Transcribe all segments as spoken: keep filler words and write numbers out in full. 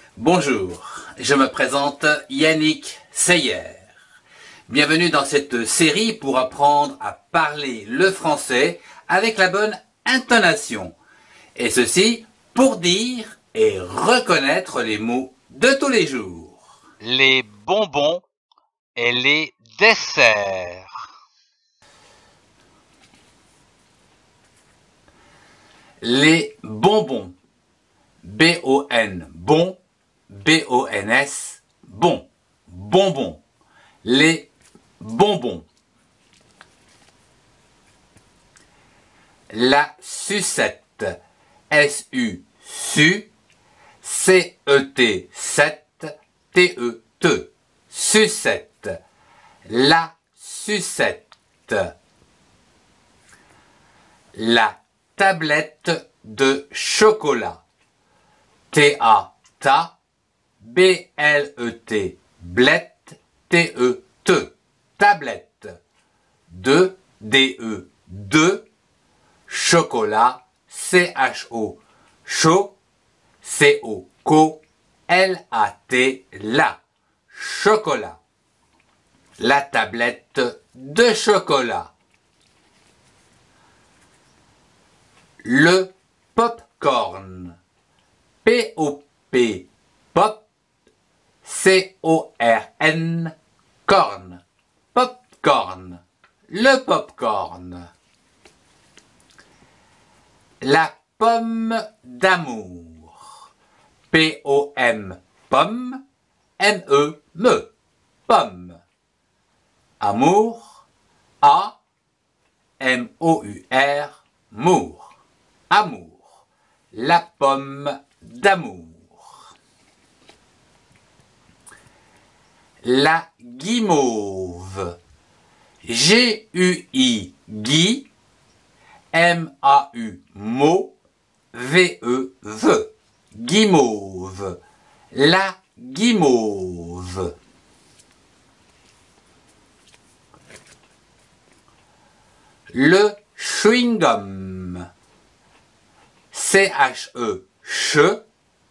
Bonjour, je me présente Yannick Seyer. Bienvenue dans cette série pour apprendre à parler le français avec la bonne intonation. Et ceci pour dire et reconnaître les mots de tous les jours. Les bonbons et les desserts. Les bonbons. B O N, bon. B O N S, bon. Bonbons. Les bonbons. La sucette. S U su. C E T sept. T E T. Sucette. La sucette. La tablette de chocolat. T A ta. B L E T. Blette. T E T. Tablette. De. D E. De. Chocolat. C H O. Chaud. C O. Co. L A T. La. Chocolat. La tablette de chocolat. Le popcorn. P O P. Pop. C O R N. Corn. Popcorn. Le popcorn. La pomme d'amour. P O M. Pomme. M E. Me. Pomme. Amour. A. M O U R. Mour. Amour. La pomme d'amour. La guimauve. G U I. Guy. M A U. Mo. V E. V. Guimauve. La guimauve. Le chewing-gum. C H E. Che.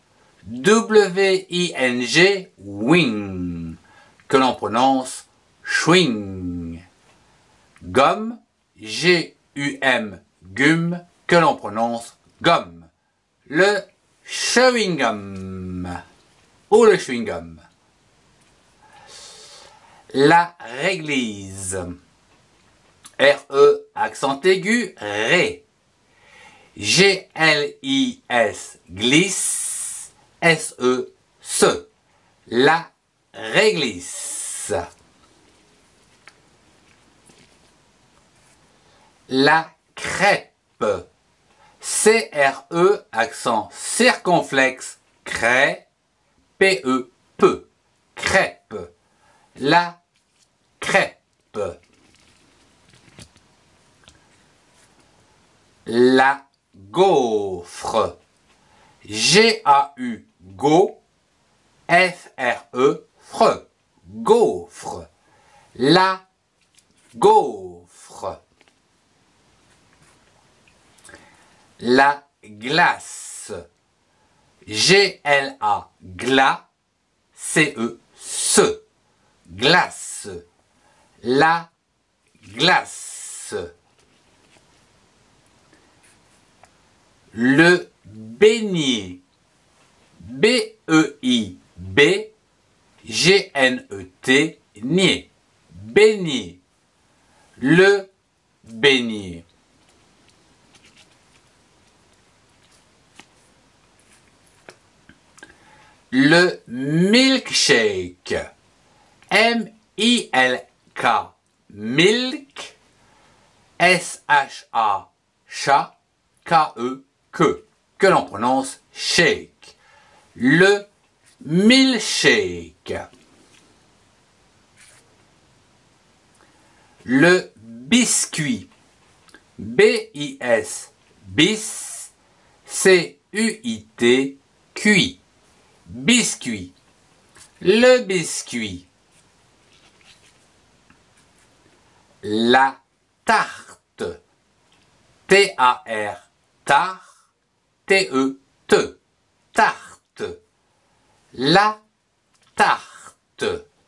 W I N G. Wing. Que l'on prononce chewing. Gomme. G U M. Gum. Que l'on prononce gomme. Le chewing-gum. Ou le chewing-gum. La réglise. R E accent aigu. Ré. G L I S. Glisse. S E. Se. La réglisse. La crêpe. C R E accent circonflexe. Crêpe. P E. P. Crêpe. La crêpe. La gaufre. G A U. Go. F R E. Fre. Gaufre. La gaufre. La glace. G L A. Gla. C E. Se. Glace. La glace. Le beignet. B E I. B. G N E T. Nier. Beignet. Le beignet. Le milkshake. M I L K. Milk. S H A. Chat. K E. Que. Que l'on prononce shake. Le milkshake. Le biscuit. B I S. Bis. C U I T. Cuit. Biscuit. Le biscuit. La tarte. T A R. Tarte. T E. T. Tarte. La tarte.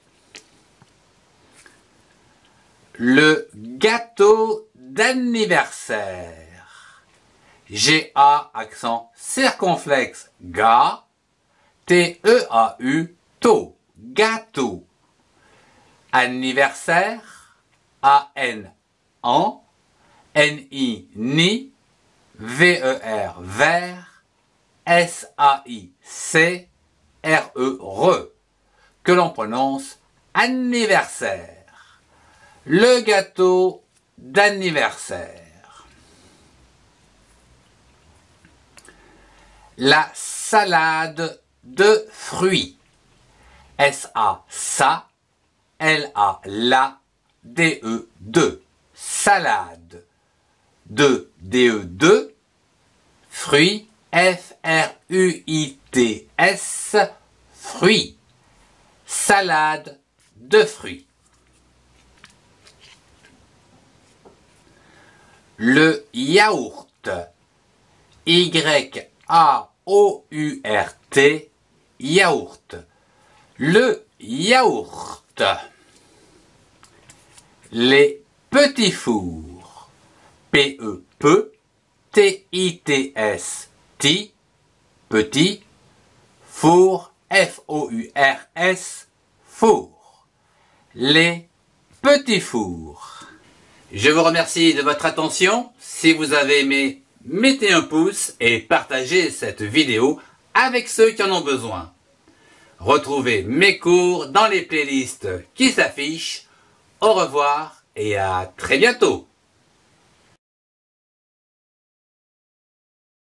Le gâteau d'anniversaire. G A accent circonflexe. Ga. T E A U. To. Gâteau. Anniversaire. A N. An. N I. Ni. V E R. Vert. S A I. C. R E. Re. Que l'on prononce anniversaire. Le gâteau d'anniversaire. La salade de fruits. S A sa, L A la, D E deux. Salade. De D E deux. Fruits. F R U I T S. Fruits. Salade de fruits. Le yaourt. Y A O U R T. Yaourt. Le yaourt. Les petits fours. P E P. T I T S. Ti. Petit. Four. F O U R S. Four. Les petits fours. Je vous remercie de votre attention. Si vous avez aimé, mettez un pouce et partagez cette vidéo avec ceux qui en ont besoin. Retrouvez mes cours dans les playlists qui s'affichent. Au revoir et à très bientôt.